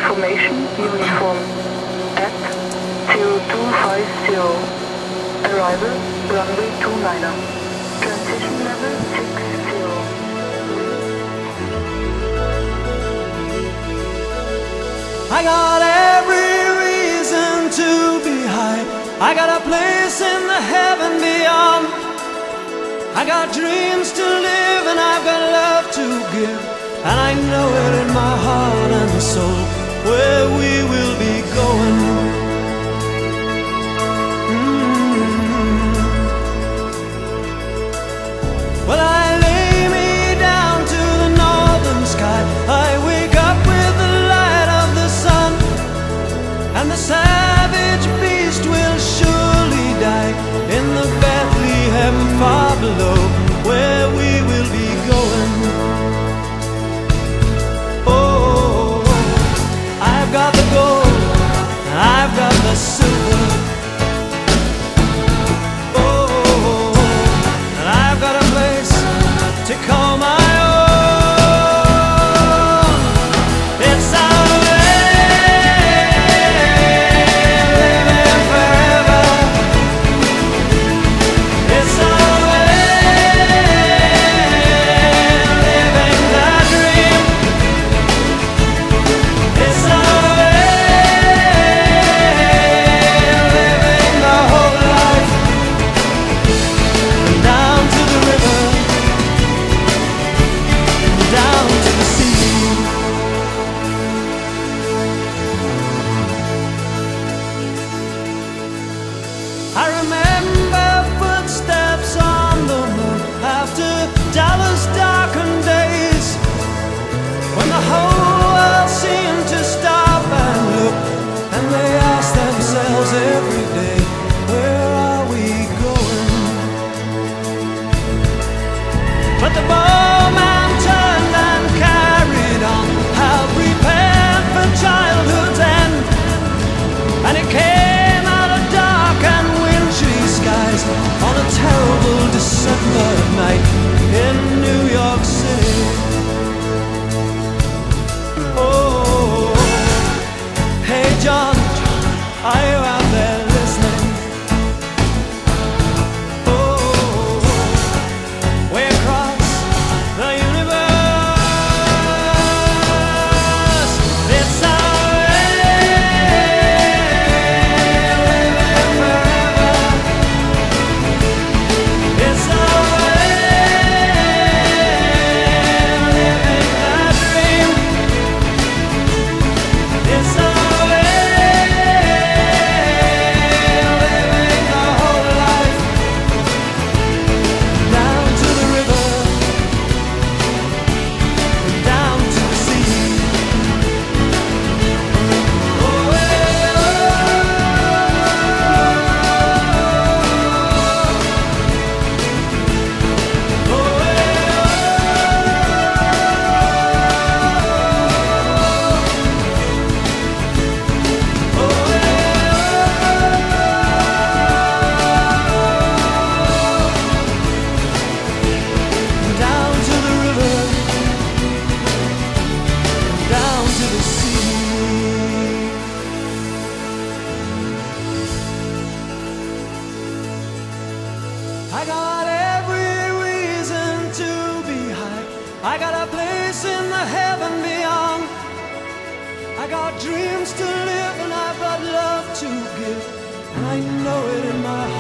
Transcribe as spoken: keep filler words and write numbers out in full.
information, uniform at zero two five zero. Arrival, runway two niner. Transition level six zero. I got every reason to be high. I got a place in the heaven beyond. I got dreams to live and I've got love to give. And I know it in my heart and soul where we will be going. Mm-hmm. Well, I lay me down to the northern sky. I wake up with the light of the sun, and the savage beast will surely die in the Bethlehem far below where we will be going. Oh, I've got the gold, I've got the silver. Oh, and I've got a place to call my own. It's our way, living forever. It's our way, living the dream. It's our way, living the whole life. And down to the river, and down to the sea. I remember footsteps on the moon after Dallas darkened days, when the whole world seemed to stop and look, and they asked themselves every day, where are we going? But the bowman turned and carried on, how prepared for childhood's end. And it came out of dark and wintry skies on a terrible December night in New York City. Oh, hey John, are you out there listening? Oh, way across the universe, it's our way, living forever. It's our way, living the dream. It's our way, living the whole life. Down to the river, and down to the sea. Oh, down to the river, down to the sea. I got every reason to be high. I got a place in the heaven beyond. I got dreams to live and I've got love to give, and I know it in my